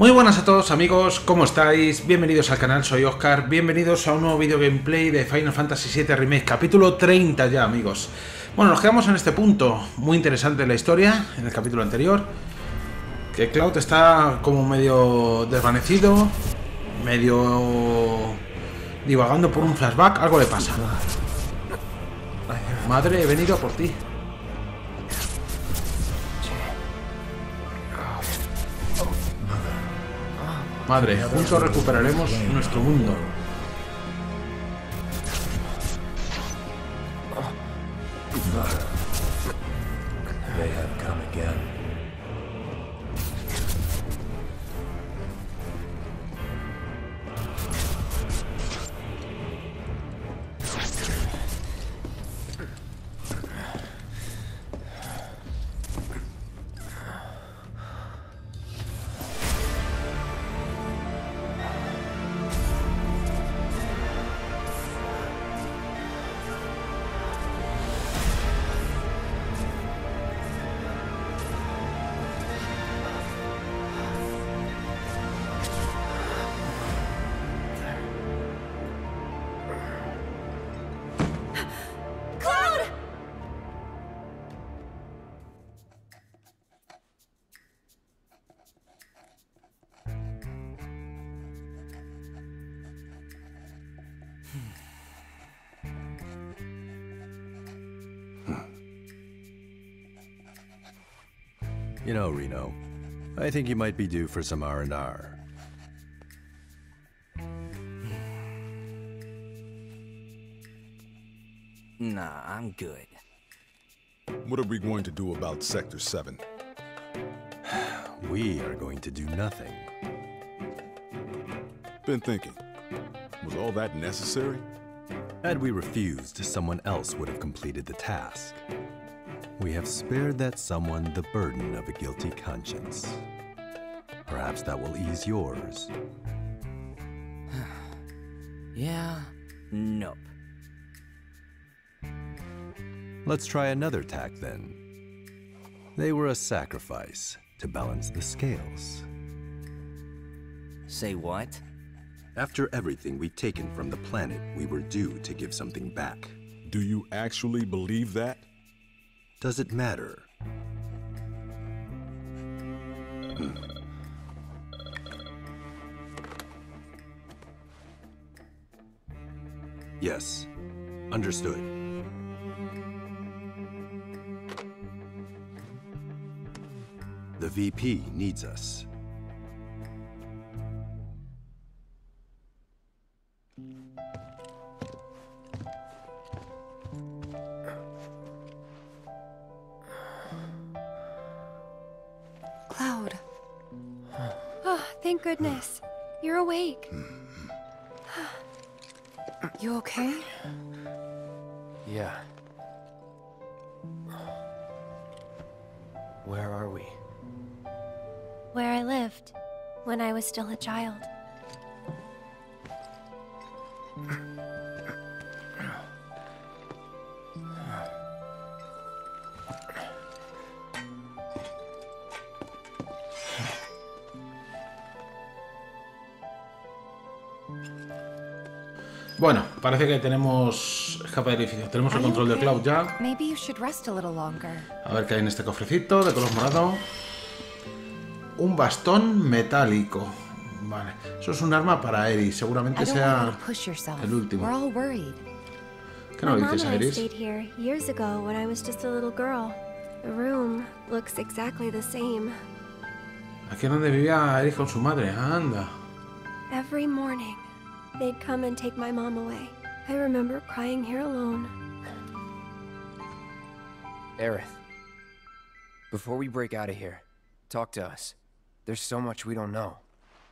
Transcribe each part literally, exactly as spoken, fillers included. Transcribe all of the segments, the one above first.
Muy buenas a todos amigos, ¿cómo estáis? Bienvenidos al canal, soy Oscar, bienvenidos a un nuevo video gameplay de Final Fantasy siete Remake, capítulo treinta ya amigos. Bueno, nos quedamos en este punto, muy interesante la historia, en el capítulo anterior, que Cloud está como medio desvanecido, medio divagando por un flashback, algo le pasa. Madre, he venido a por ti. Madre, juntos recuperaremos nuestro mundo. You know, Reno, I think you might be due for some R and R. Nah, I'm good. What are we going to do about Sector seven? We are going to do nothing. Been thinking, was all that necessary? Had we refused, someone else would have completed the task. We have spared that someone the burden of a guilty conscience. Perhaps that will ease yours. Yeah, nope. Let's try another tack then. They were a sacrifice to balance the scales. Say what? After everything we'd taken from the planet, we were due to give something back. Do you actually believe that? Does it matter? Hmm. Yes, understood. The V P needs us. Cloud. Oh, thank goodness. You're awake. You okay? Yeah. Where are we? Where I lived, when I was still a child. Bueno, parece que tenemos escape del edificio. Tenemos el control de Cloud ya. Maybe you should rest a little longer. A ver qué hay en este cofrecito de color morado. Un bastón metálico. Vale, eso es un arma para Aeris. Seguramente sea el último. ¿Qué no dices, Aeris? stayed here years ago when I was just a little girl. The room looks exactly the same. Aquí es donde vivía Aeris con su madre. Anda. Every morning, they'd come and take my mom away. I remember crying here alone. Aerith, before we break out of here, talk to us. There's so much we don't know.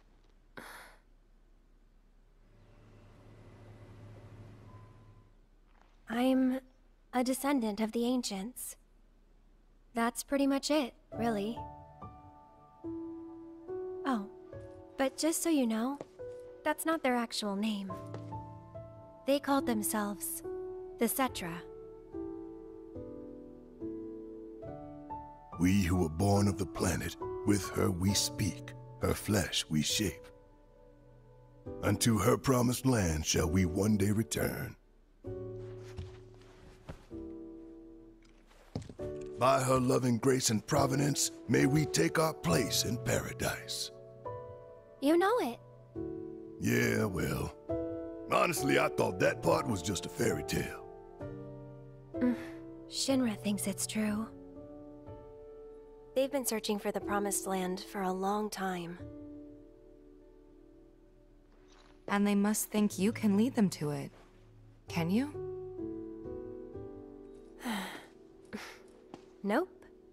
I'm a descendant of the ancients. That's pretty much it, really. Oh, but just so you know, that's not their actual name. They called themselves the Cetra. We who were born of the planet, with her we speak. her flesh we shape. Unto her promised land shall we one day return. By her loving grace and providence, may we take our place in paradise. You know it. Yeah, well, honestly, I thought that part was just a fairy tale. Shinra thinks it's true. They've been searching for the Promised Land for a long time. And they must think you can lead them to it. Can you? Nope.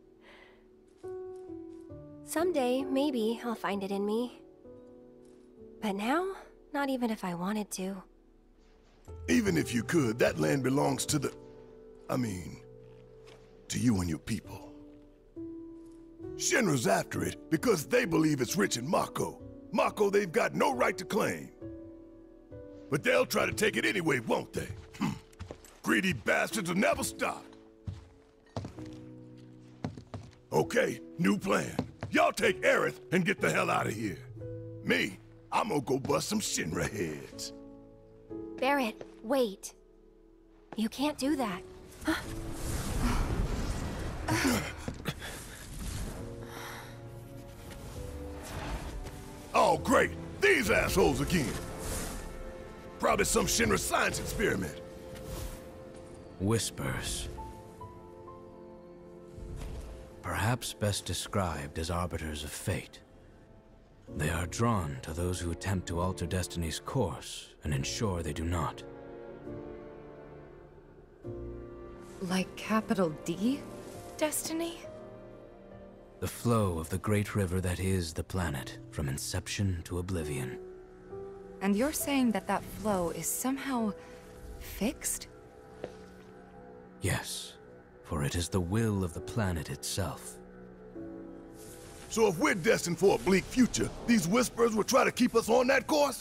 Someday, maybe, I'll find it in me. But now, not even if I wanted to. Even if you could, that land belongs to the... I mean, to you and your people. Shinra's after it because they believe it's rich in Mako. Mako they've got no right to claim. But they'll try to take it anyway, won't they? Hm. Greedy bastards will never stop. Okay, new plan. Y'all take Aerith and get the hell out of here. Me, I'm gonna go bust some Shinra heads. Barret, wait. You can't do that. Oh, great. These assholes again. Probably some Shinra science experiment. Whispers. Perhaps best described as arbiters of fate. They are drawn to those who attempt to alter destiny's course and ensure they do not. Like capital D? Destiny? The flow of the great river that is the planet, from inception to oblivion. And you're saying that that flow is somehow fixed? Yes, for it is the will of the planet itself. So if we're destined for a bleak future, these Whispers will try to keep us on that course?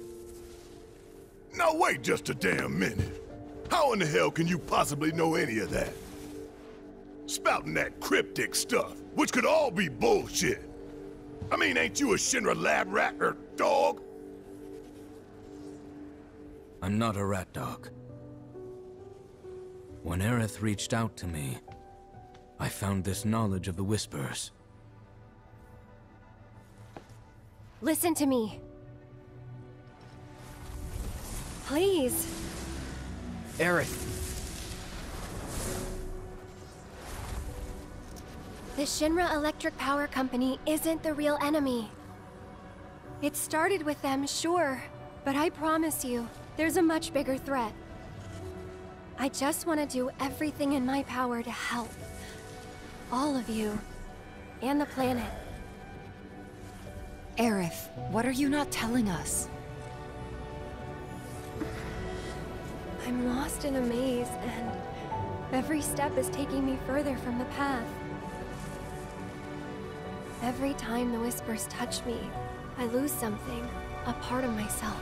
Now wait just a damn minute. How in the hell can you possibly know any of that? Spouting that cryptic stuff, which could all be bullshit. I mean, ain't you a Shinra lab rat or dog? I'm not a rat dog. When Aerith reached out to me, I found this knowledge of the Whispers. Listen to me. Please. Aerith. The Shinra Electric Power Company isn't the real enemy. It started with them, sure, but I promise you, there's a much bigger threat. I just want to do everything in my power to help. All of you. And the planet. Aerith, what are you not telling us? I'm lost in a maze, and every step is taking me further from the path. Every time the Whispers touch me, I lose something, a part of myself.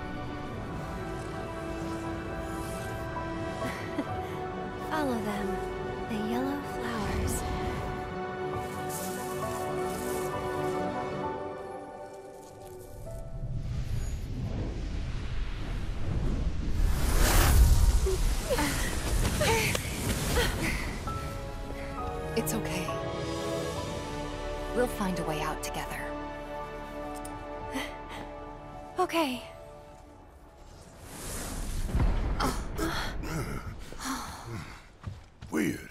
Follow them, the yellow flowers. It's okay. We'll find a way out together. Okay. Weird.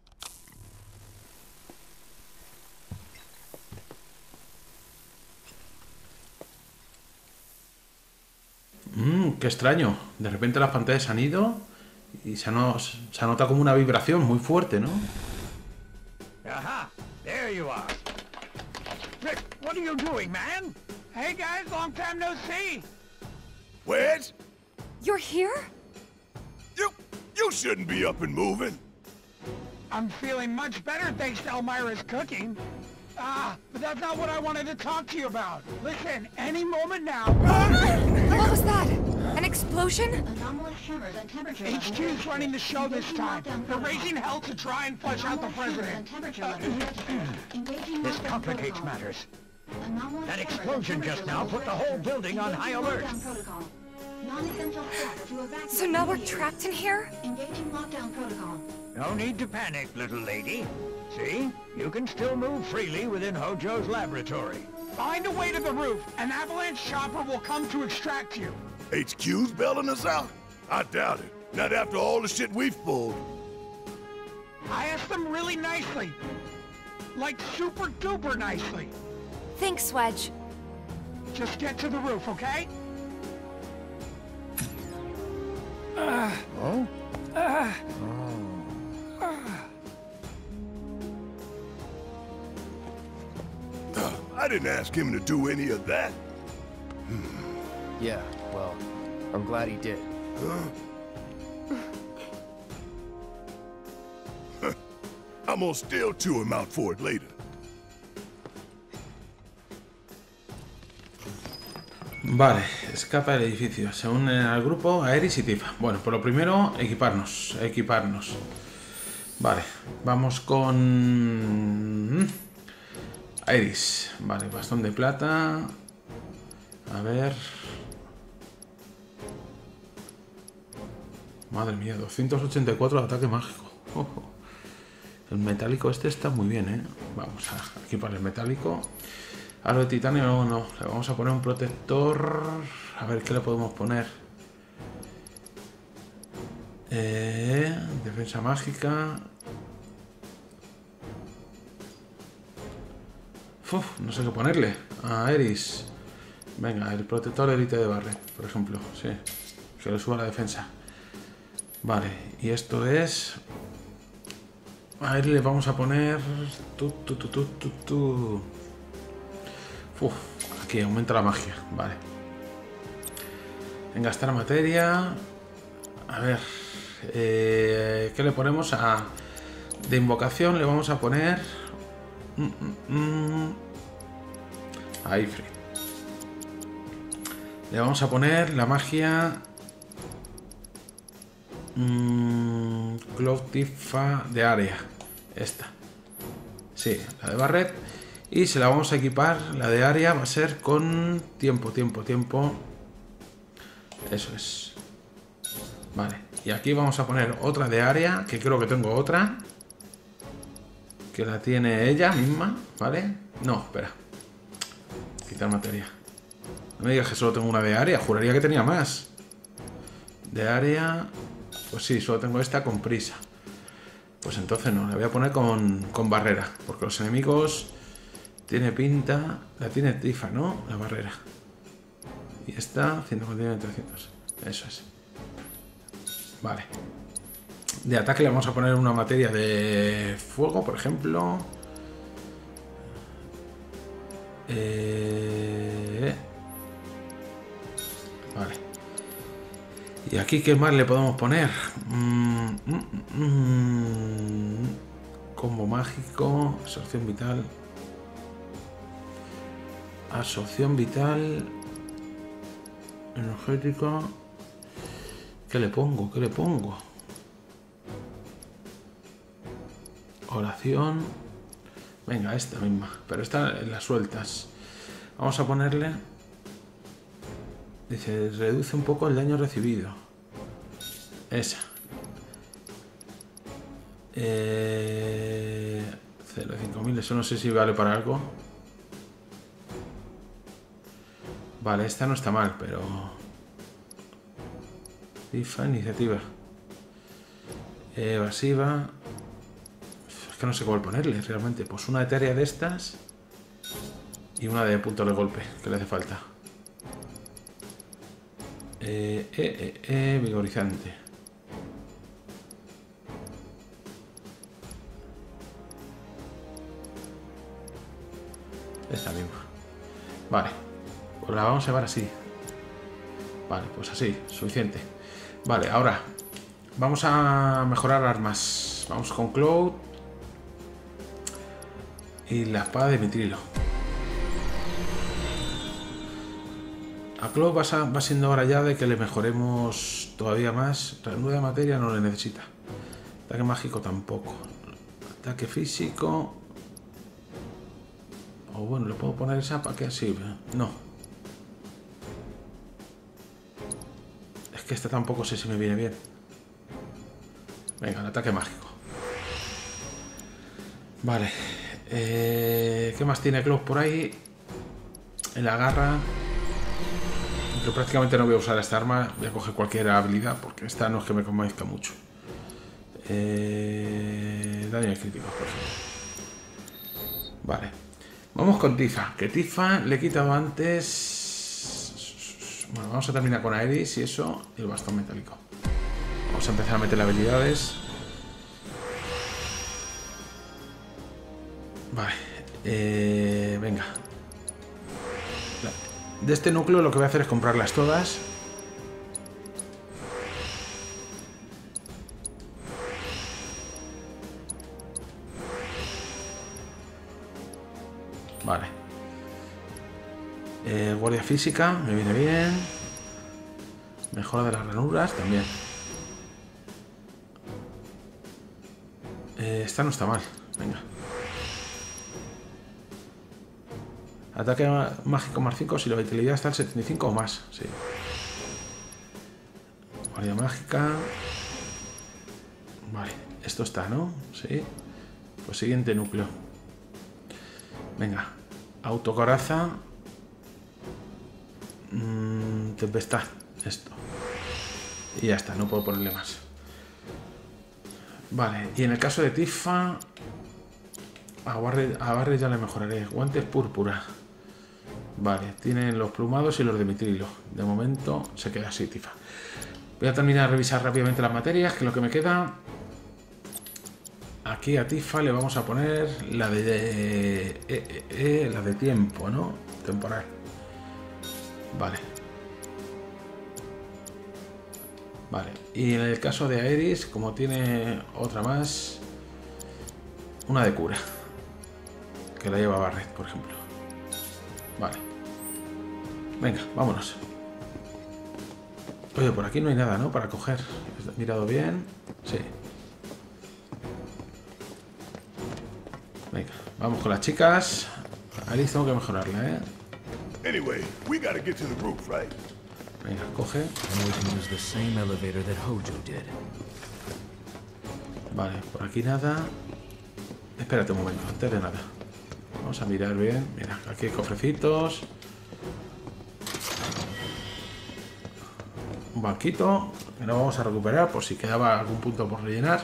Mmm, qué extraño. De repente las pantallas se han ido y se, no, se nota como una vibración muy fuerte, ¿no? Aha! There you are. Rick, what are you doing, man? Hey guys, long time no see. Wedge? You're here? You... you shouldn't be up and moving. I'm feeling much better thanks to Elmira's cooking. Ah, but that's not what I wanted to talk to you about. Listen, any moment now... What was that? An explosion? Anomalous shivers and temperature H Q's running the show this time. They're raising hell to try and flush out the president. Uh, this complicates matters. That explosion just now put the whole building on high alert. So now we're trapped in here? Engaging lockdown protocol. No need to panic, little lady. See? You can still move freely within Hojo's laboratory. Find a way to the roof. An avalanche chopper will come to extract you. H Q's bailing us out? I doubt it. Not after all the shit we've pulled. I asked them really nicely. Like super duper nicely. Thanks, Wedge. Just get to the roof, okay? Uh, oh? Uh, oh. Uh, I didn't ask him to do any of that. Yeah, well, I'm glad he did. Huh? I'm gonna still chew him out for it later. Vale, escapa del edificio. Se unen al grupo Aeris y Tifa. Bueno, por lo primero, equiparnos. Equiparnos. Vale, vamos con... Aeris. Vale, bastón de plata. A ver... Madre mía, doscientos ochenta y cuatro de ataque mágico. Ojo. El metálico este está muy bien, ¿eh? Vamos a equipar el metálico. Aro de titanio, no, no. Le vamos a poner un protector. A ver qué le podemos poner. Eh, defensa mágica. Uf, no sé qué ponerle. A Aeris. Venga, el protector élite de Barret, por ejemplo. Sí. Que le suba la defensa. Vale, y esto es... A él le vamos a poner... Tu, tu, tu, tu, tu, tu. Uf, aquí aumenta la magia. Vale. En gastar materia... A ver... Eh, ¿qué le ponemos? A... De invocación le vamos a poner... Mm, mm, mm, a Ifrit. Le vamos a poner la magia... Mm, Cloud Tifa de área. Esta. Sí, la de Barret. Y se la vamos a equipar. La de área va a ser con tiempo, tiempo, tiempo. Eso es. Vale. Y aquí vamos a poner otra de área. Que creo que tengo otra. Que la tiene ella misma. ¿Vale? No, espera. Quitar materia. No me digas que solo tengo una de área. Juraría que tenía más. De área... Pues sí, solo tengo esta con prisa. Pues entonces no, la voy a poner con, con barrera. Porque los enemigos... Tiene pinta... La tiene Tifa, ¿no? La barrera. Y esta... ciento cuarenta y nueve, trescientos. Eso es. Vale. De ataque le vamos a poner una materia de fuego, por ejemplo. Eh... Vale. Y aquí, ¿qué más le podemos poner? Mm, mm, mm, combo mágico, absorción vital. Absorción vital. Energético. ¿Qué le pongo? ¿Qué le pongo? Oración. Venga, esta misma. Pero esta en las sueltas. Vamos a ponerle... Dice, reduce un poco el daño recibido. Esa. Eh, cero coma cinco mil, eso no sé si vale para algo. Vale, esta no está mal, pero... Tifa, iniciativa. Evasiva. Es que no sé cuál ponerle realmente. Pues una etérea de estas. Y una de punto de golpe, que le hace falta. Eh, eh, eh, eh, vigorizante. Esta misma. Vale. Pues la vamos a llevar así. Vale, pues así. Suficiente. Vale, ahora. Vamos a mejorar armas. Vamos con Cloud. Y la espada de Mitrilo. A Cloud va, va siendo hora ya de que le mejoremos todavía más. Reanuda de materia no le necesita. Ataque mágico tampoco. Ataque físico. O bueno, le puedo poner esa para que así. No. Es que esta tampoco sé si me viene bien. Venga, el ataque mágico. Vale. Eh, ¿Qué más tiene Cloud por ahí? En la garra. Yo prácticamente no voy a usar esta arma. Voy a coger cualquier habilidad porque esta no es que me convenzca mucho. Eh, daño crítico, por ejemplo. Vale. Vamos con Tifa. Que Tifa le he quitado antes. Bueno, vamos a terminar con Aeris y eso. Y el bastón metálico. Vamos a empezar a meter habilidades. Vale. Eh, venga. De este núcleo lo que voy a hacer es comprarlas todas. Vale. Eh, guardia física, me viene bien. Mejora de las ranuras, también. Eh, esta no está mal, venga. Ataque mágico más cinco si la vitalidad está al setenta y cinco o más, sí. Guardia mágica. Vale, esto está, ¿no? Sí. Pues siguiente núcleo. Venga. Autocoraza. Mm, tempestad. Esto. Y ya está, no puedo ponerle más. Vale, y en el caso de Tifa, a Barry, a Barry ya le mejoraré. Guantes púrpura. Vale, tienen los plumados y los de mitrilo. De momento se queda así, Tifa. Voy a terminar de revisar rápidamente las materias, que es lo que me queda. Aquí a Tifa le vamos a poner la de, de eh, eh, eh, la de tiempo, ¿no? Temporal. Vale. Vale. Y en el caso de Aeris, como tiene otra más, una de cura, que la lleva Barret, por ejemplo. Vale. Venga, vámonos. Oye, por aquí no hay nada, ¿no? Para coger. ¿He mirado bien? Sí. Venga, vamos con las chicas. Alice tengo que mejorarla, ¿eh? Anyway, we gotta get to the roof, right? Venga, coge. Vale, por aquí nada. Espérate un momento, antes de nada. Vamos a mirar bien. Mira, aquí hay cofrecitos. Un banquito que no vamos a recuperar por si quedaba algún punto por rellenar.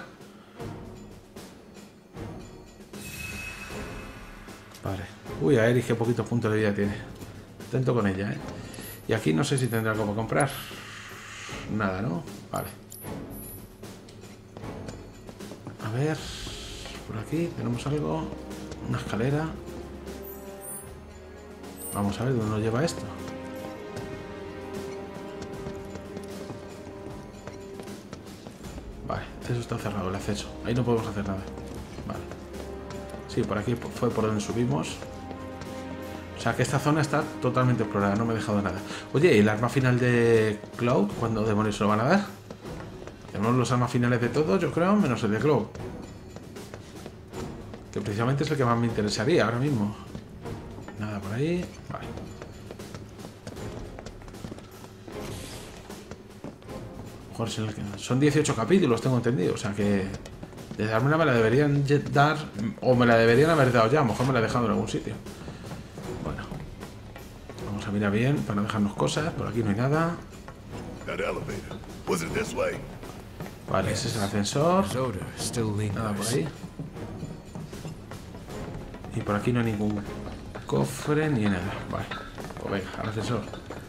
Vale. Uy, a Eris qué poquitos puntos de vida tiene. Atento con ella, ¿eh? Y aquí no sé si tendrá algo para comprar. Nada, ¿no? Vale. A ver. Por aquí tenemos algo. Una escalera. Vamos a ver dónde nos lleva esto. Vale, eso está cerrado, el acceso. Ahí no podemos hacer nada. Vale. Sí, por aquí fue por donde subimos. O sea que esta zona está totalmente explorada, no me he dejado nada. Oye, ¿y el arma final de Cloud? ¿Cuándo demonios se lo van a dar? Tenemos los armas finales de todos, yo creo, menos el de Cloud. Que precisamente es el que más me interesaría ahora mismo. Nada por ahí. Vale. Son dieciocho capítulos, tengo entendido. O sea que de darme una me la deberían dar. O me la deberían haber dado ya. A lo mejor me la he dejado en algún sitio. Bueno. Vamos a mirar bien para no dejarnos cosas. Por aquí no hay nada. Vale, ese es el ascensor. Nada por ahí. Y por aquí no hay ningún cofre ni nada. Vale. Pues venga, al ascensor.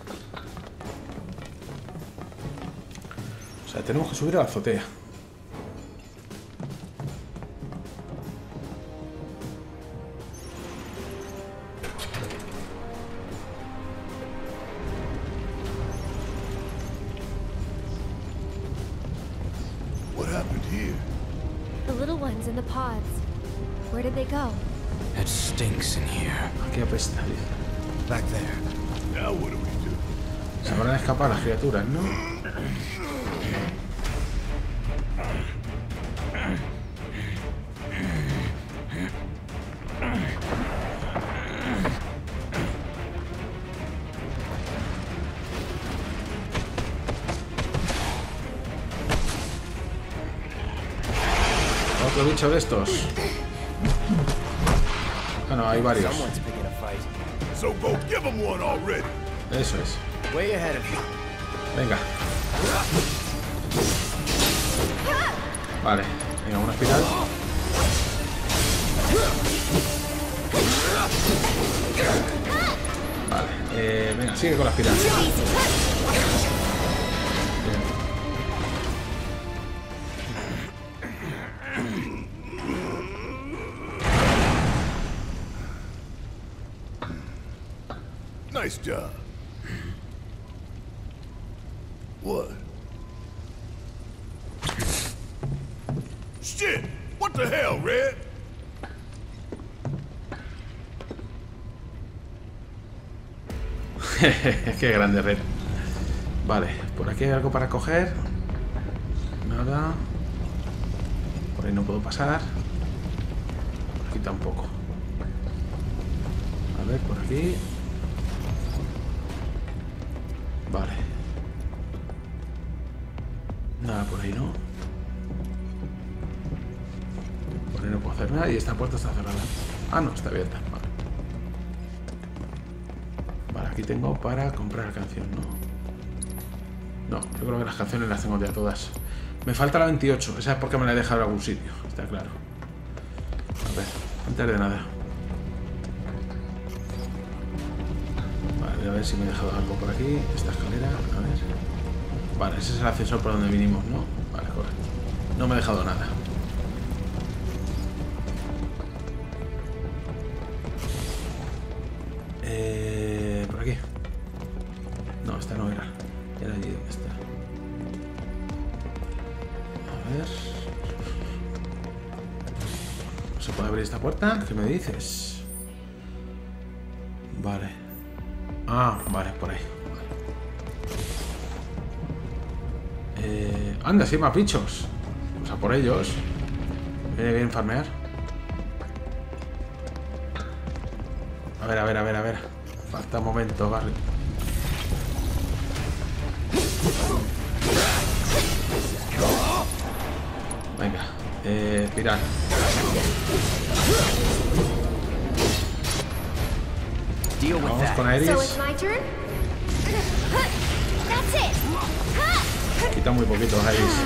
O sea, tenemos que subir a la azotea. What happened here? The little ones in the pods. Where did they go? It stinks in here. Aquí apesta. Back there. Now what do we do? Se van a escapar las criaturas, ¿no? Otro bicho de estos. Ah, no, hay varios. Eso es. Venga. Vale, venga, una espiral. Vale, eh, venga, sigue con la espiral. Nice job. What? Shit! What the hell, Red? Qué grande, Red. Vale, por aquí hay algo para coger. Nada. Por ahí no puedo pasar. Por aquí tampoco. A ver, por aquí. Vale. Nada por ahí, ¿no? Por ahí no puedo hacer nada y esta puerta está cerrada. Ah, no, está abierta. Vale. Vale, aquí tengo para comprar la canción, ¿no? No, yo creo que las canciones las tengo ya todas. Me falta la veintiocho. Esa es porque me la he dejado en algún sitio, está claro. A ver, antes de nada. Vale, a ver si me he dejado algo por aquí. Esta escalera, a ver. Vale, ese es el ascensor por donde vinimos, ¿no? Vale, correcto. No me he dejado nada. Eh, por aquí. No, esta no era. Era allí donde está. A ver. ¿No se puede abrir esta puerta? ¿Qué me dices? Vale. Ah, vale, por ahí. Eh, anda, sí hay más bichos. Vamos a por ellos. Viene bien farmear. A ver, a ver, a ver, a ver. Falta un momento, Barry. Venga, eh, pirar. Vamos con Aeris. Quita muy poquito a Aeris.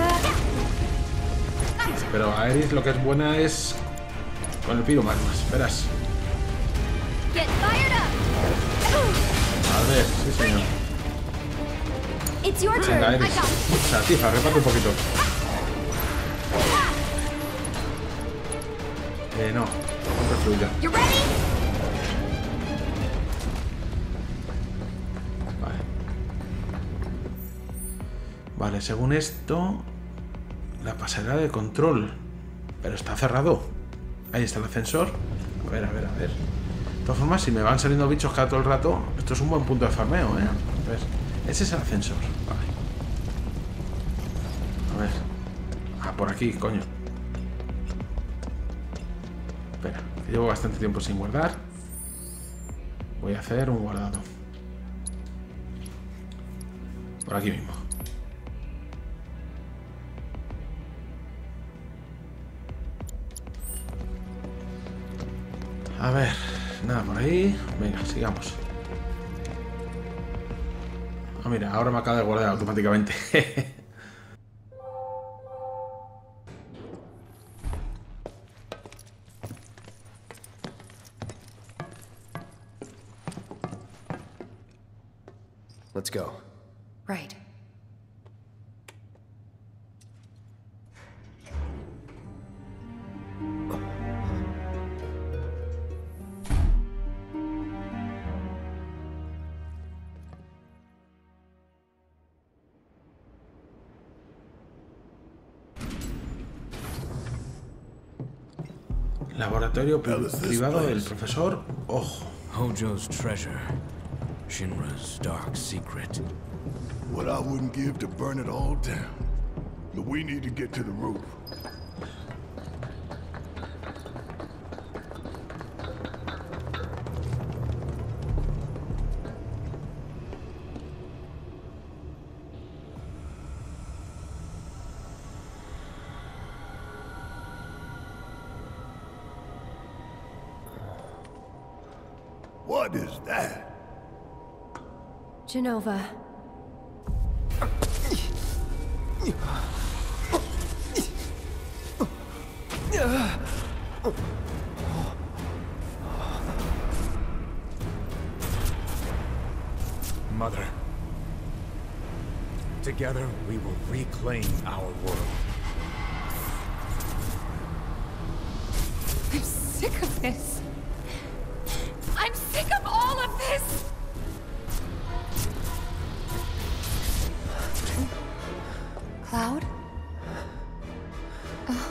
Pero a Aeris lo que es buena es con el piromagma, verás. A ver, sí señor. Venga, Aeris. O sea, Tifa, reparte un poquito. Eh, no. Compra fluida. Vale. Vale, según esto, la pasarela de control. Pero está cerrado. Ahí está el ascensor. A ver, a ver, a ver. De todas formas, si me van saliendo bichos cada todo el rato, esto es un buen punto de farmeo, ¿eh? A ver. Ese es el ascensor. Vale. A ver. Ah, por aquí, coño. Espera, que llevo bastante tiempo sin guardar. Voy a hacer un guardado. Por aquí mismo. A ver, nada por ahí. Venga, sigamos. Ah, mira, ahora me acaba de guardar automáticamente. Let's go. Right. Laboratorio pri privado del profesor Ojo. Hojo's treasure. Shinra's dark secret. What I wouldn't give to burn it all down. But we need to get to the roof. What is that? Genova. Mother. Together, we will reclaim our world. I'm sick of this. I'm sick of all of this! Cloud? Oh.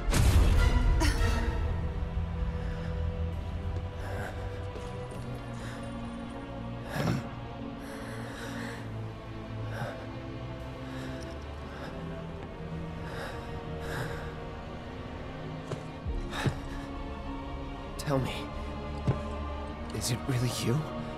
Tell me, is it really you?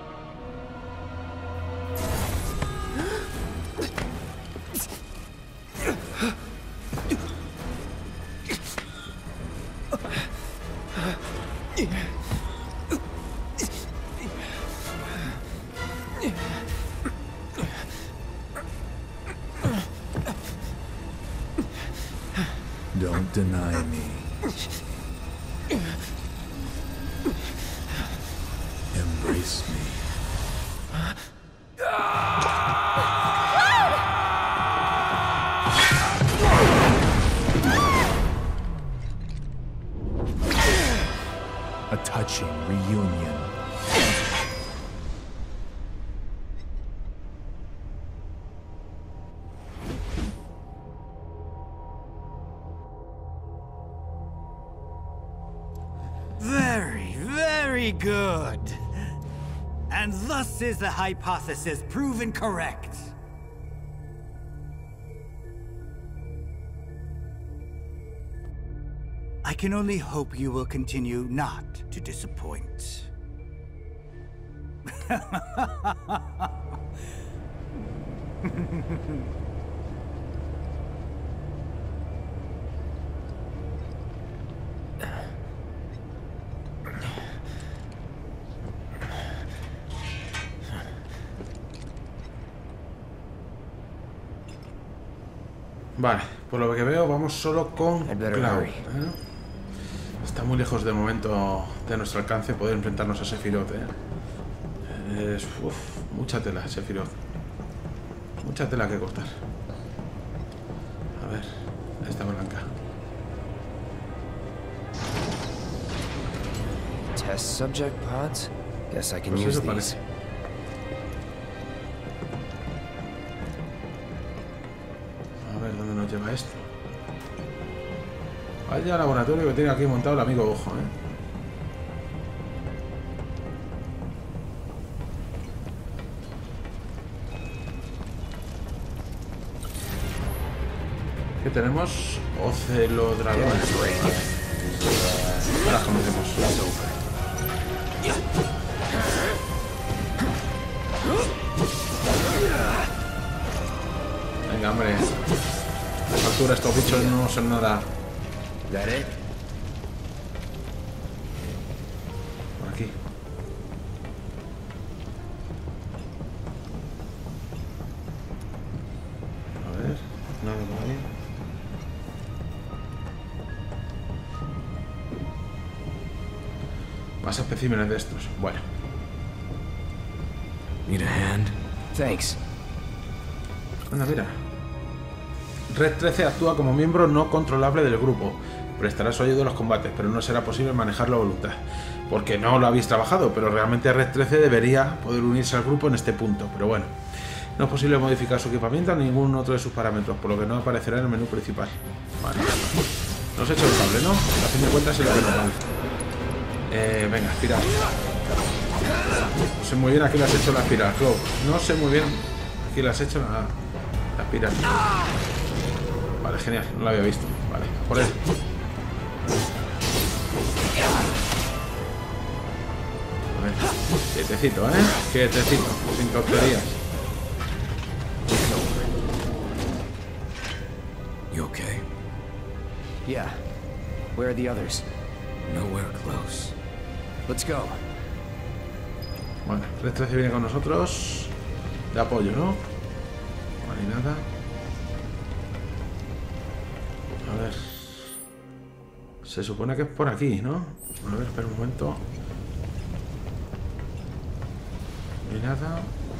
Don't deny me. Embrace me. A touching reunion. Very, very good. And thus is the hypothesis proven correct. I can only hope you will continue not to disappoint. Vale, por lo que veo vamos solo con Cloud, ¿eh? Está muy lejos de momento de nuestro alcance poder enfrentarnos a Sephiroth, ¿eh? Es, uf, mucha tela, Sephiroth. Mucha tela que cortar. A ver, esta blanca. Test subject pods? Guess I can Pues use eso these. parece. A ver dónde nos lleva esto. Vaya laboratorio que tiene aquí montado el amigo Ojo, ¿eh? ¿Qué tenemos? Ocelodragón. Ahora las conocemos. Venga, hombre. A esta altura estos bichos no son nada. Por aquí. A ver, nada por ahí. Más especímenes de estos. Bueno. Need a hand? Thanks. Anda, mira. Red trece actúa como miembro no controlable del grupo. Prestará su ayuda en los combates, pero no será posible manejarlo a voluntad. Porque no lo habéis trabajado, pero realmente Red trece debería poder unirse al grupo en este punto. Pero bueno, no es posible modificar su equipamiento ni ningún otro de sus parámetros, por lo que no aparecerá en el menú principal. Vale. Nos he hecho el cable, ¿no? A fin de cuentas es lo que nos vale. Eh, venga, espiral. No sé muy bien a qué le has hecho la espiral, Cloud. No sé muy bien a qué le has hecho la, la espiral. Vale, genial, no la había visto. Vale, por él. A ver, quietecito, ¿eh? Quietecito, sin tonterías. You okay? Yeah. Where are the others? Nowhere close. Let's go. Bueno, Red trece viene con nosotros. De apoyo, ¿no? Vale, y nada. A ver. Se supone que es por aquí, ¿no? A ver, espera un momento. Y nada.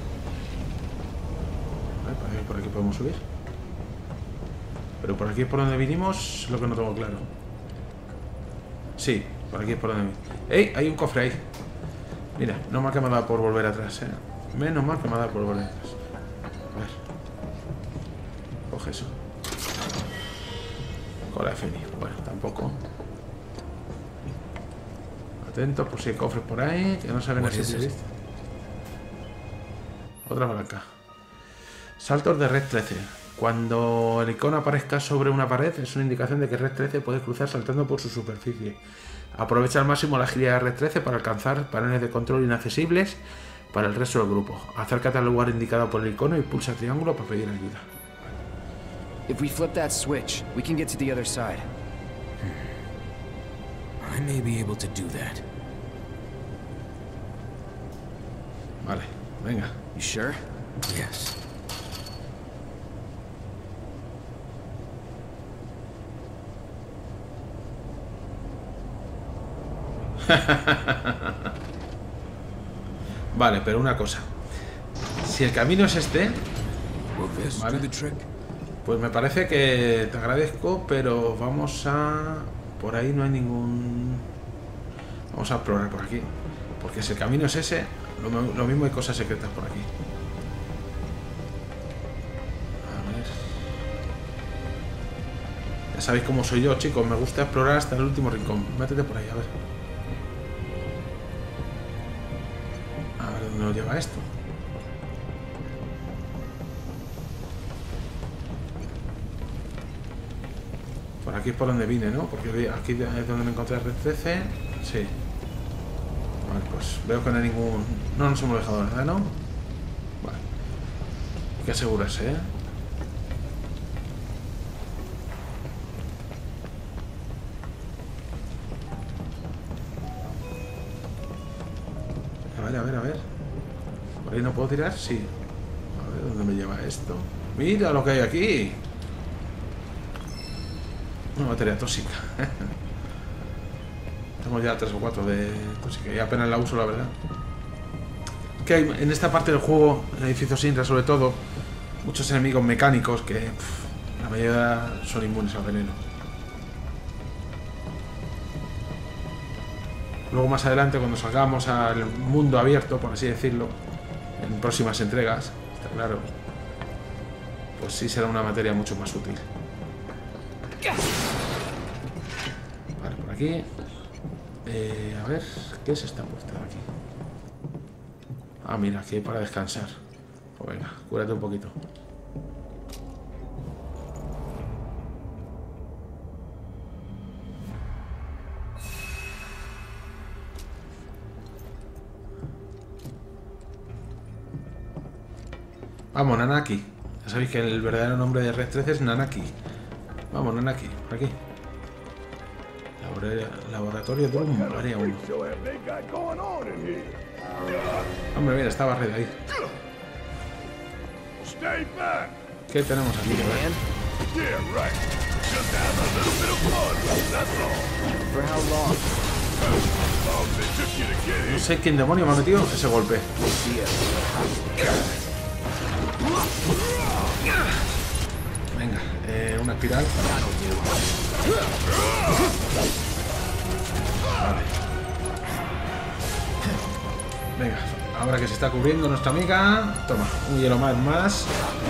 Vale, por aquí, por aquí podemos subir. Pero por aquí es por donde vinimos, lo que no tengo claro. Sí, por aquí es por donde vinimos. ¡Ey! Hay un cofre ahí. Mira, no mal que me ha dado por volver atrás, ¿eh? Menos mal que me ha dado por volver atrás. A ver. Coge eso. Cola de Fénix. Bueno, tampoco. Atento por si hay cofres por ahí, que no saben así de vista. Otra palanca. Saltos de Red trece. Cuando el icono aparezca sobre una pared, es una indicación de que Red trece puede cruzar saltando por su superficie. Aprovecha al máximo la agilidad de Red trece para alcanzar paneles de control inaccesibles para el resto del grupo. Acércate al lugar indicado por el icono y pulsa triángulo para pedir ayuda. If we flip that switch, we can get to the other side. I may be able to do that. Vale, venga. You sure? Yes. Vale, pero una cosa. Si el camino es este, ¿vale? Pues me parece que te agradezco, pero vamos a... Por ahí no hay ningún... Vamos a explorar por aquí. Porque si el camino es ese, lo, lo mismo hay cosas secretas por aquí. A ver... Ya sabéis cómo soy yo, chicos. Me gusta explorar hasta el último rincón. Métete por ahí, a ver. A ver dónde nos lleva esto. Por aquí es por donde vine, ¿no? Porque aquí es donde me encontré Red trece. Sí. Vale, pues veo que no hay ningún... No nos hemos dejado nada, ¿no? Vale. Hay que asegurarse, ¿eh? A ver, a ver, a ver. ¿Por ahí no puedo tirar? Sí. A ver, ¿dónde me lleva esto? ¡Mira lo que hay aquí! Una batería tóxica. Tengo ya tres o cuatro de tóxica y apenas la uso, la verdad. Que hay en esta parte del juego, el edificio Shinra sobre todo, muchos enemigos mecánicos que pff, la mayoría son inmunes al veneno. Luego más adelante, cuando salgamos al mundo abierto, por así decirlo, en próximas entregas, está claro, pues sí será una materia mucho más útil. Vale, por aquí. Eh, a ver, ¿qué es esta puerta de aquí? Ah, mira, aquí hay para descansar. Pues venga, cúrate un poquito. Vamos, Nanaki. Ya sabéis que el verdadero nombre de Red trece es Nanaki. Vamos, Nanaki, por aquí. Laboratorio Drum, área uno. Hombre, mira, está barrida ahí. ¿Qué tenemos aquí? No sé quién demonio me ha metido ese golpe. Venga, eh, una espiral. Vale. Venga, ahora que se está cubriendo nuestra amiga, toma, un hielo más más.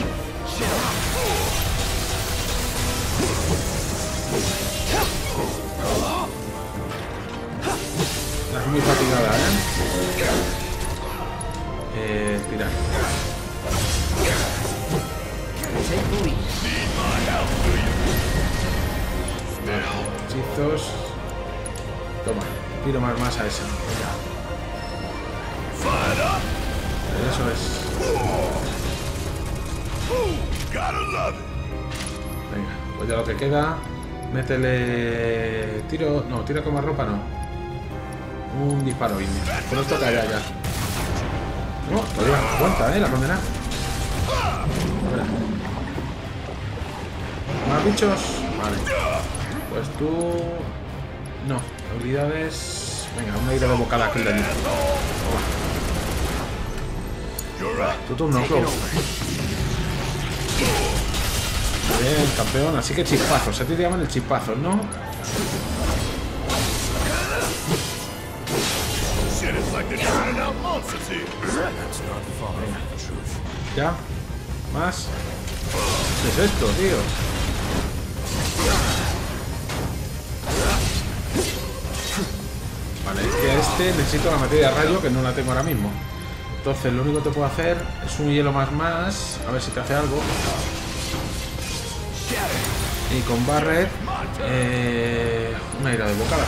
Estás muy fatigada, ¿eh? Eh, espiral. Hechizos. Toma, tiro más más a esa. Eso es. Venga, pues ya lo que queda. Métele. Tiro. No, tiro como ropa no. Un disparo indio. Con esto caerá ya. No, todavía aguanta, eh, la condena. Espera. ¿Más bichos? Vale. Pues tú... No, habilidades... Venga, un aire de bocada aquí de allí. Vale, tu turno, Cloud. Bien, campeón. Así que chispazos. Se te llaman el chispazo, ¿no? Ya. Más. ¿Qué es esto, tío? Vale, es que a este necesito la materia de rayo, que no la tengo ahora mismo. Entonces lo único que te puedo hacer es un hielo más más. A ver si te hace algo. Y con Barret eh, una ira de bocada.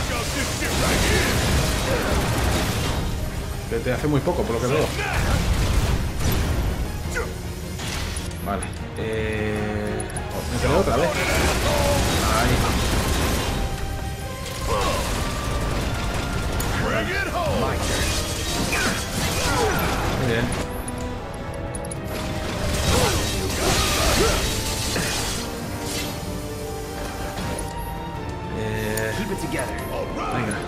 Que te hace muy poco, por lo que veo. Vale. Eh, me quedo otra vez. Ahí. Muy bien. Eh, venga.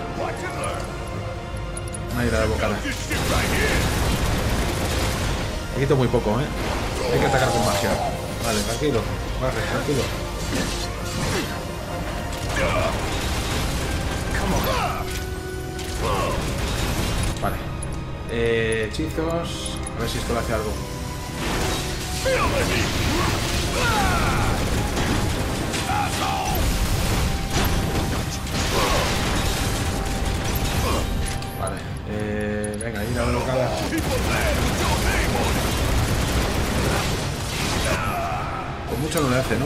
Una ira de bocada. Me quito muy poco, ¿eh? Hay que atacar con magia. Vale, tranquilo. Vale, tranquilo. Vale. Eh, hechizos. A ver si esto le hace algo. Vale. Eh, venga, ir a la locada. Con mucho no le hace, ¿no?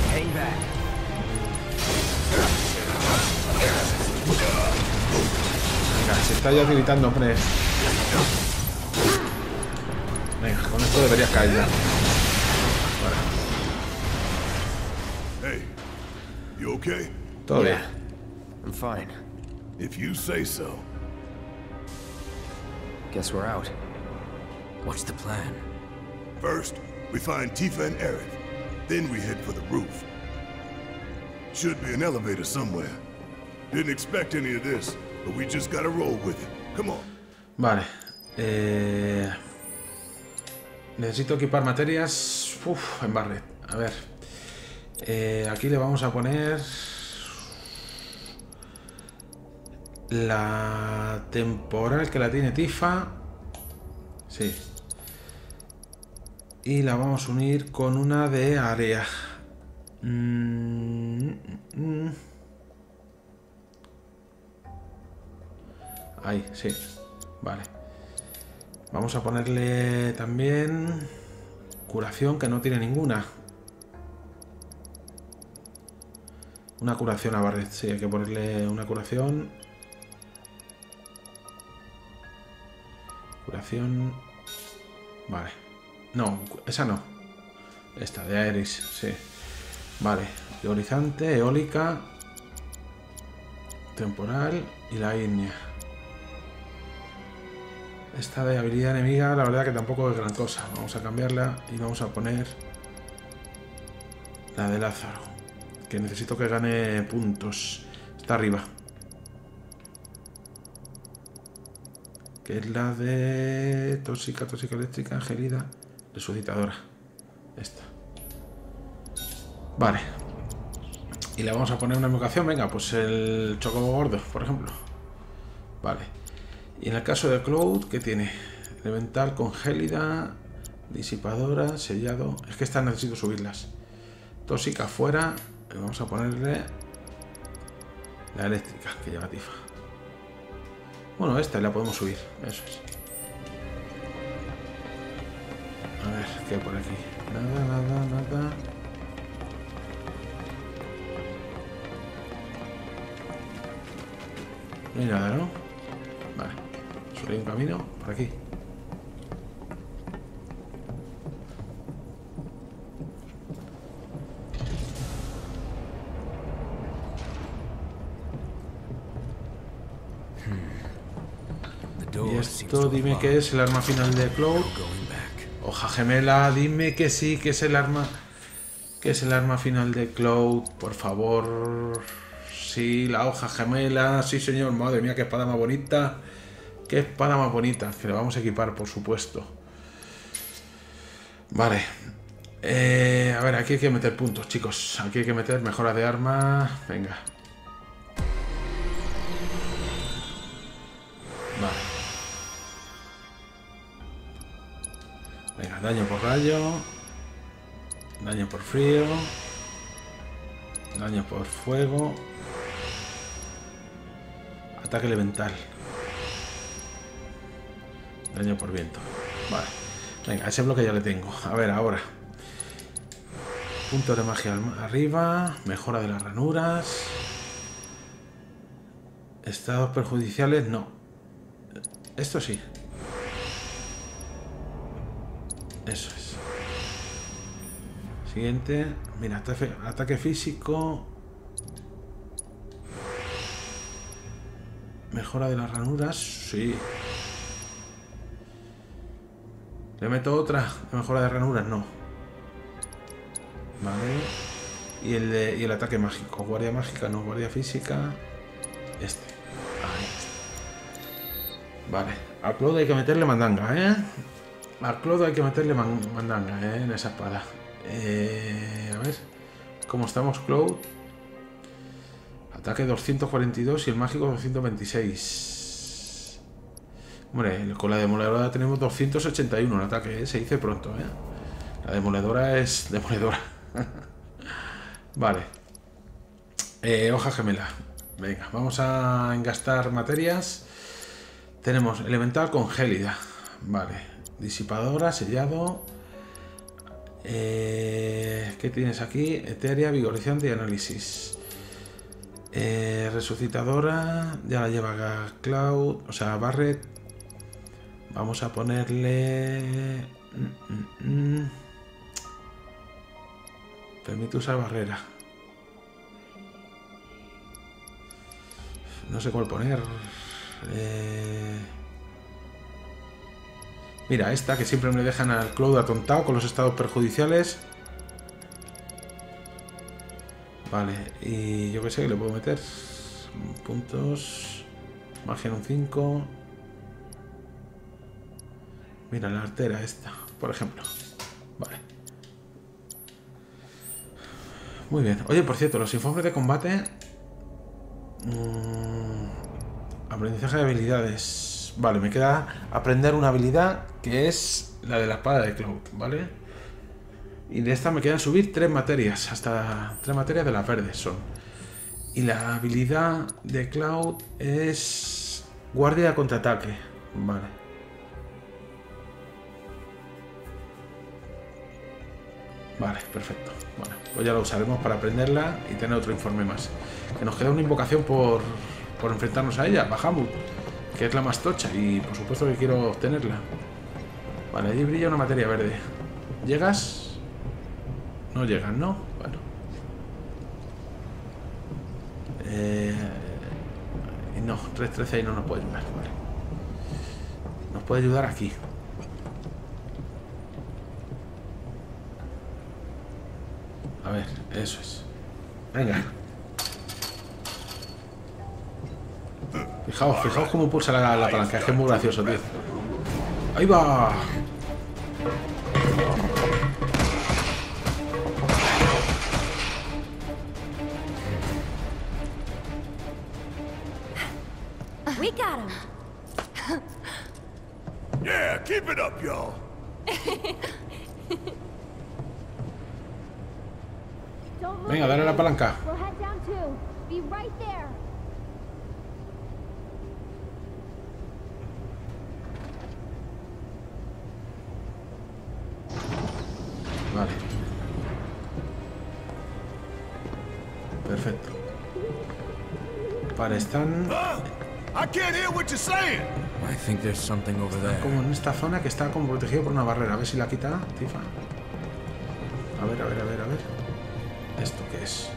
Venga, se está ya gritando, hombre. Venga, con esto deberías caer ya. Hey, you okay? Todo bien. I'm fine. If you say so. Guess we're out. What's the plan? First, we find Tifa and Aerith. Then we head for the roof. Should be an elevator somewhere. Didn't expect any of this, but we just gotta roll with it. Come on. Vale. Eh... Necesito equipar materias. Uf, en Barret. A ver. Eh, aquí le vamos a poner la temporal que la tiene Tifa. Sí. Y la vamos a unir con una de área. Mm, mm. Ahí, sí. Vale. Vamos a ponerle también curación, que no tiene ninguna. Una curación a Barret. Sí, hay que ponerle una curación. Curación. Vale. No, esa no. Esta, de Aeris, sí. Vale. Ionizante, eólica, temporal y la ígnea. Esta de habilidad enemiga, la verdad que tampoco es gran cosa. Vamos a cambiarla y vamos a poner la de Lázaro, que necesito que gane puntos. Está arriba. Que es la de tóxica, tóxica eléctrica, gelida, resucitadora. Esta. Vale. Y le vamos a poner una invocación. Venga, pues el chocobo gordo, por ejemplo. Vale. Y en el caso de Cloud, ¿qué tiene? Elemental con gélida, disipadora, sellado. Es que estas necesito subirlas. Tóxica fuera. Y vamos a ponerle la eléctrica que lleva Tifa. Bueno, esta la podemos subir. Eso es. A ver, ¿qué hay por aquí? Nada, nada, nada. No hay nada, ¿no? Vale. Solo hay un camino por aquí. Y esto dime que es el arma final de Cloud. Hoja gemela, dime que sí, que es el arma... Que es el arma final de Cloud, por favor. Sí, la hoja gemela, sí señor, madre mía, qué espada más bonita. Qué espada más bonita, que le vamos a equipar, por supuesto. Vale. Eh, a ver, aquí hay que meter puntos, chicos. Aquí hay que meter mejora de arma. Venga. Vale. Venga, daño por rayo. Daño por frío. Daño por fuego. Ataque elemental. Daño por viento. Vale. Venga, ese bloque ya le tengo. A ver, ahora. Punto de magia arriba. Mejora de las ranuras. Estados perjudiciales, no. Esto sí. Eso es. Siguiente. Mira, ataque, ataque físico. Mejora de las ranuras, sí. ¿Le meto otra? Mejora de ranuras, no. Vale. Y el, de, y el ataque mágico. Guardia mágica, no. Guardia física. Este. Ahí está. Vale. A Cloud hay que meterle mandanga, ¿eh? A Cloud hay que meterle man, mandanga, ¿eh? En esa espada. Eh, a ver. ¿Cómo estamos, Cloud? Ataque doscientos cuarenta y dos y el mágico doscientos veintiséis. Hombre, con la demoledora tenemos doscientos ochenta y uno en ataque, ¿eh? Se dice pronto, ¿eh? La demoledora es demoledora. Vale. Eh, hoja gemela. Venga, vamos a engastar materias. Tenemos elemental con gélida. Vale. Disipadora, sellado. Eh, ¿Qué tienes aquí? Etérea, vigorizante y análisis. Eh, resucitadora. Ya la lleva Cloud. O sea, Barret. Vamos a ponerle... Mm, mm, mm. Permite usar barrera. No sé cuál poner. Eh... Mira, esta que siempre me dejan al Cloud atontado con los estados perjudiciales. Vale, y yo que sé que le puedo meter puntos. Magia en un cinco. Mira, la artera esta, por ejemplo. Vale. Muy bien. Oye, por cierto, los informes de combate... Mmm, aprendizaje de habilidades. Vale, me queda aprender una habilidad que es la de la espada de Cloud, ¿vale? Y de esta me quedan subir tres materias. Hasta tres materias de las verdes son. Y la habilidad de Cloud es... guardia de contraataque. Vale. Vale, perfecto. Bueno, pues ya lo usaremos para aprenderla y tener otro informe más. Que nos queda una invocación por, por enfrentarnos a ella, Bahamut, que es la más tocha y por supuesto que quiero obtenerla. Vale, allí brilla una materia verde. ¿Llegas? No llegas, ¿no? Bueno. Eh, no, tres trece ahí no nos puede ayudar. Vale. Nos puede ayudar aquí. A ver, eso es. Venga. Fijaos, fijaos cómo pulsa la, la palanca. Es que es muy gracioso, tío. ¡Ahí va! We got him. Yeah, keep it up, y'all. Venga, dale la palanca. Vale. Perfecto. Vale, están... I can't hear what you're saying. I think there's something over there. Como en esta zona que está como protegido por una barrera. A ver si la quita, Tifa. A ver, a ver, a ver, a ver. ¿Esto qué es?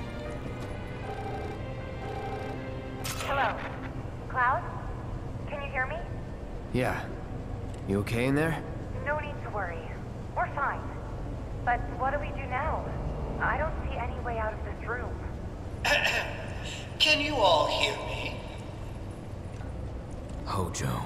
Hello. Cloud? Can you hear me? Yeah. You okay in there? No need to worry. We're fine. But what do we do now? I don't see any way out of this room. Can you all hear me? Hojo.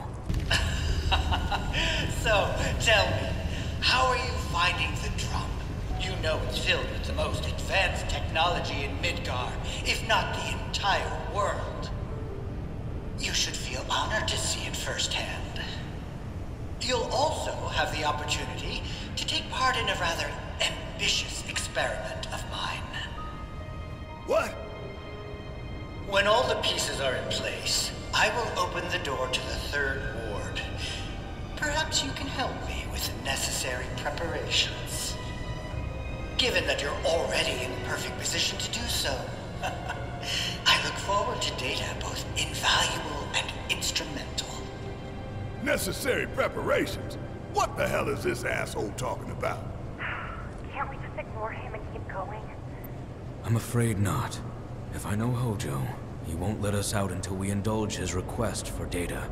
So, tell me, how are you finding the drum? You know it's filled with the most advanced technology in Midgar, if not the entire world. You should feel honored to see it firsthand. You'll also have the opportunity to take part in a rather ambitious experiment of mine. What? When all the pieces are in place, I will open the door to the third ward. Perhaps you can help me with the necessary preparations. Given that you're already in perfect position to do so, I look forward to data both invaluable and instrumental. Necessary preparations? What the hell is this asshole talking about? Can't we just ignore him and keep going? I'm afraid not. If I know Hojo, he won't let us out until we indulge his request for data.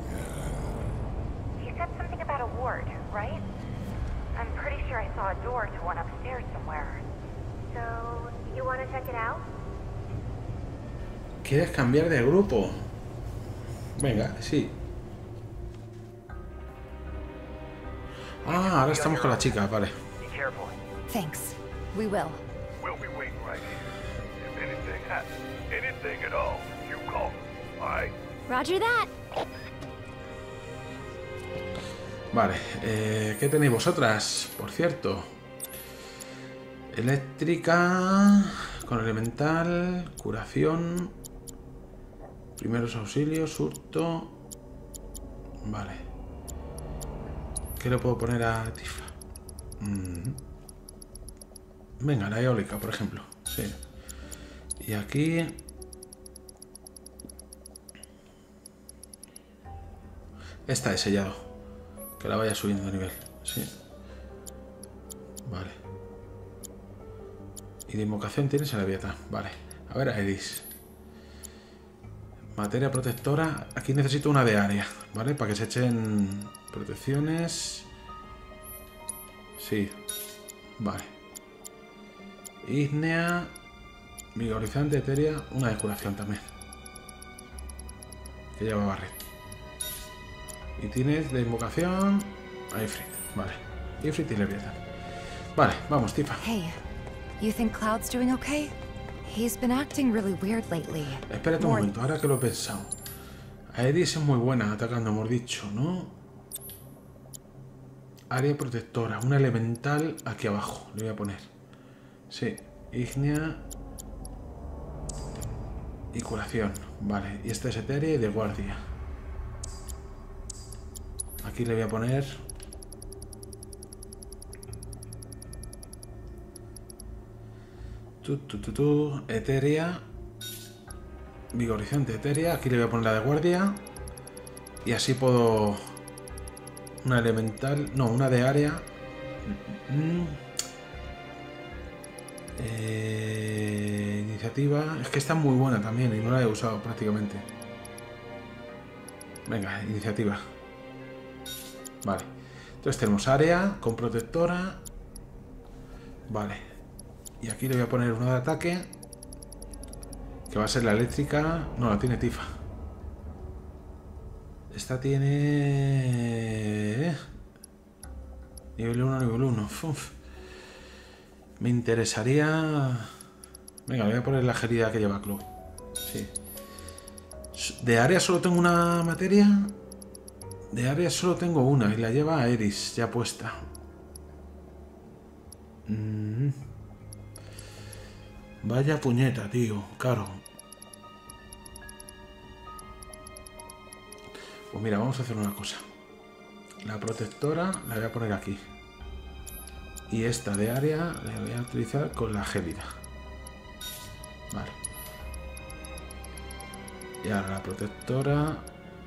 He said something about a ward, right? I'm pretty sure I saw a door to one upstairs somewhere. So, you want to check it out? ¿Quieres cambiar de grupo? Venga, sí. Ah, ahora estamos con la chica, vale. Thanks. We will. We'll be waiting right here. If anything happens, anything at all, you call me, all right? Roger that. Vale, eh, ¿qué tenéis vosotras? Por cierto. Eléctrica, con elemental, curación, primeros auxilios, hurto. Vale. ¿Qué le puedo poner a Tifa? Mm. Venga, la eólica, por ejemplo. Sí. Y aquí... Esta de sellado. Que la vaya subiendo de nivel. Sí. Vale. Y de invocación tienes a Leviatán. Vale. A ver, a Edis. Materia protectora. Aquí necesito una de área. ¿Vale? Para que se echen protecciones. Sí. Vale. Ígnea. Vigorizante, etérea. Una de curación también. Que lleva Barret. Y tienes de invocación a Ifrit. Vale. Ifrit y Leviatán. Vale, vamos, Tifa. Hey, you think Cloud's doing okay? He's been acting really weird lately. Espérate un momento, ahora que lo he pensado. Aeris es muy buena atacando, hemos dicho, ¿no? Área protectora, una elemental aquí abajo, le voy a poner. Sí, ígnea y curación. Vale, y esta es etérea y de guardia. Aquí le voy a poner... Tu, tu, tu, tu, etérea. Vigorizante etérea. Aquí le voy a poner la de guardia. Y así puedo... Una elemental... No, una de área. Mm. Eh, iniciativa. Es que está muy buena también y no la he usado prácticamente. Venga, iniciativa. Vale. Entonces tenemos área con protectora. Vale. Y aquí le voy a poner una de ataque. Que va a ser la eléctrica. No, la tiene Tifa. Esta tiene... Nivel uno, nivel uno. Uf. Me interesaría... Venga, le voy a poner la agilidad que lleva Cloud. Sí. De área solo tengo una materia. De área solo tengo una. Y la lleva a Eris, ya puesta. Mm. Vaya puñeta, tío. Claro. Pues mira, vamos a hacer una cosa. La protectora la voy a poner aquí. Y esta de área la voy a utilizar con la gélida. Vale. Y ahora la protectora.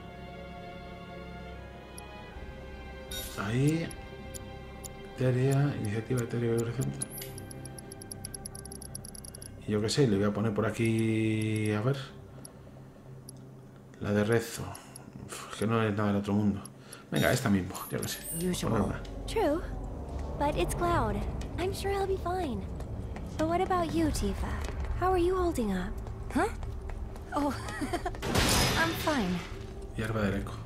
Ahí. Etérea, iniciativa etérea y horizonte. Y yo qué sé, le voy a poner por aquí. A ver. La de rezo. Uf, que no es nada del otro mundo. Venga, esta mismo, yo qué sé. Poner una. True, but it's Cloud. I'm sure he'll be fine. But what about you, Tifa? How are you holding up? Huh? Oh, I'm fine. Hierba del eco.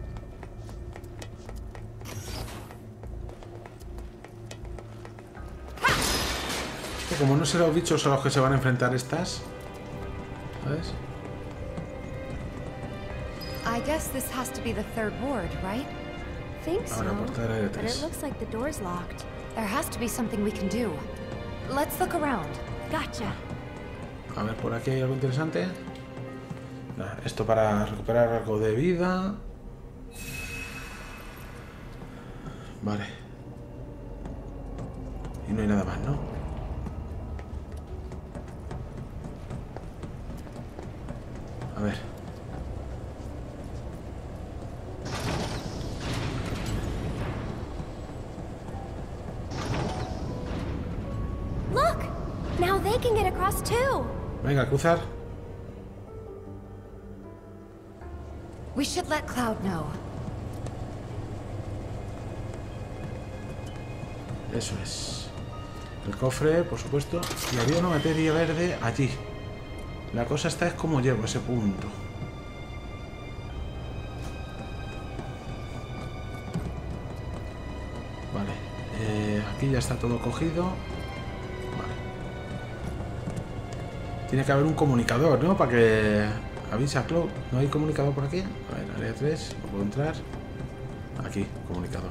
Como no sé los bichos a los que se van a enfrentar estas, ¿sabes? I guess this has to be the third ward, right? Think so. Ahora portada de But it tres. looks like the door's locked. There has to be something we can do. Let's look around. Gotcha. A ver, por aquí hay algo interesante. Nah, esto para recuperar algo de vida. Vale. Y no hay nada más, ¿no? A ver. Look! Now they can get across too. Venga, cruzar. We should let Cloud know. Eso es. El cofre, por supuesto. Y había una materia verde allí. La cosa está es cómo llego a ese punto. Vale. Eh, aquí ya está todo cogido. Vale. Tiene que haber un comunicador, ¿no? Para que avise a Cloud. ¿No hay comunicador por aquí? A ver, área tres. ¿No puedo entrar? Aquí, comunicador.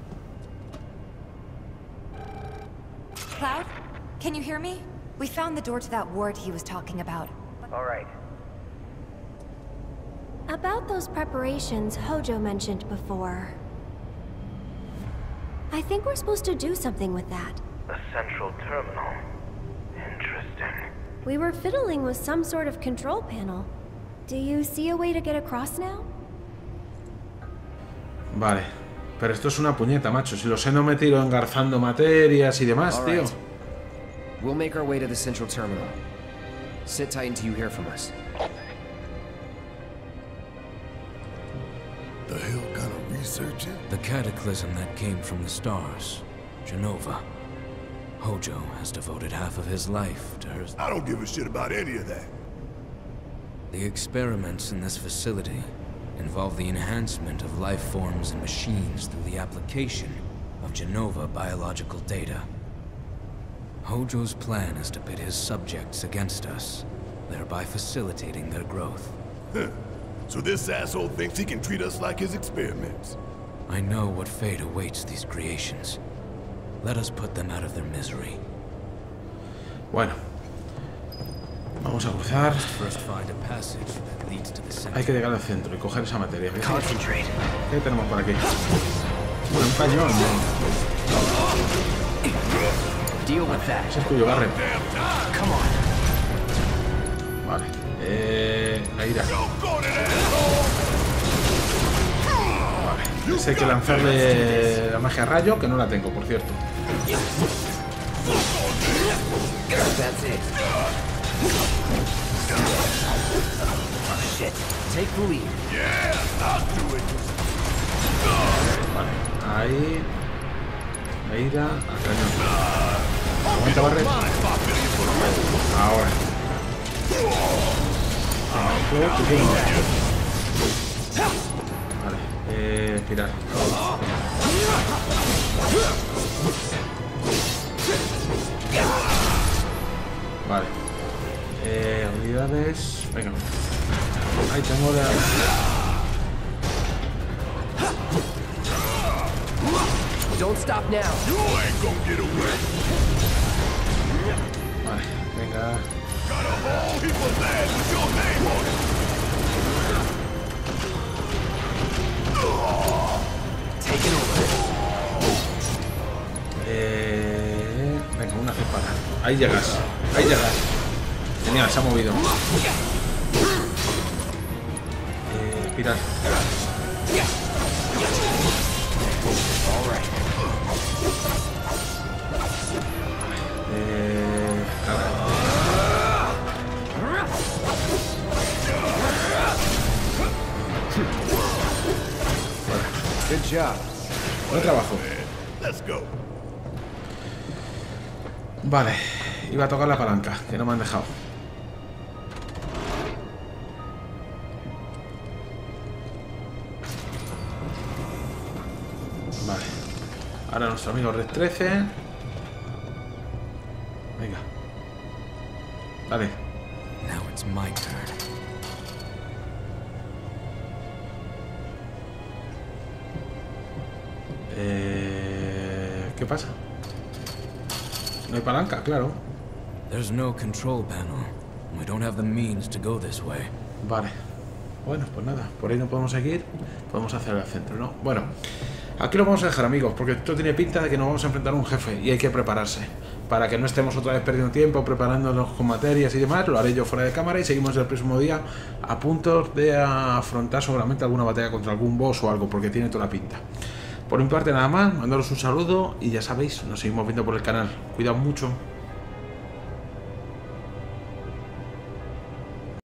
Cloud, can you hear me? We found the door to that ward he was talking about. All right. About those preparations Hojo mentioned before. I think we're supposed to do something with that. A central terminal. Interesting. We were fiddling with some sort of control panel. Do you see a way to get across now? Vale. Pero esto es una puñeta, macho. Si lo sé, no me tiro engarzando materias y demás, All tío. right. We'll make our way to the central terminal. Sit tight until you hear from us. The hell kind of research it? The cataclysm that came from the stars. Jenova. Hojo has devoted half of his life to her. I don't give a shit about any of that. The experiments in this facility involve the enhancement of life forms and machines through the application of Jenova biological data. Hojo's plan is to pit his subjects against us, thereby facilitating their growth. Huh. So this asshole thinks he can treat us like his experiments. I know what fate awaits these creations. Let us put them out of their misery. Bueno. Vamos a cruzar. First find a passage that leads to the center. Hay que llegar al centro y coger esa materia. Concentrate. ¿Qué tenemos por aquí? Bueno, un cañón. Deal with that. Ese es tuyo, Garren. Come on. Vale. Eh... Aira. Vale. Ese hay que lanzarle la magia rayo, que no la tengo, por cierto. That's it. Shit. Take the lead. Yeah, I'll do it. Vale. Ahí. Aira. Al cañón. Aguanta, Barret. Ahora. Vale. Eh... Tirar. Vale. Eh... Habilidades... Venga. Ahí tengo la... Don't stop now. You ain't gonna get away. Vale, venga. Got a whole heap of land with your name on it. Take it over. Eh... Venga, una cepada. Ahí llegas. Ahí llegas. Genial, se ha movido. Eh... Espiral. Eh... Nada. Good job. Buen trabajo. Let's go. Vale, iba a tocar la palanca, que no me han dejado. Vale. Ahora nuestro amigo Red trece. Venga. Dale. Now it's my turn. Eh, ¿Qué pasa? No hay palanca, claro. There's no control panel. We don't have the means to go this way. Vale. Bueno, pues nada, por ahí no podemos seguir. Podemos hacer el centro, ¿no? Bueno, aquí lo vamos a dejar, amigos, porque esto tiene pinta de que nos vamos a enfrentar a un jefe y hay que prepararse. Para que no estemos otra vez perdiendo tiempo preparándonos con materias y demás, lo haré yo fuera de cámara y seguimos el próximo día a punto de afrontar seguramente alguna batalla contra algún boss o algo, porque tiene toda la pinta. Por mi parte nada más, mandaros un saludo y ya sabéis, nos seguimos viendo por el canal. Cuidaos mucho.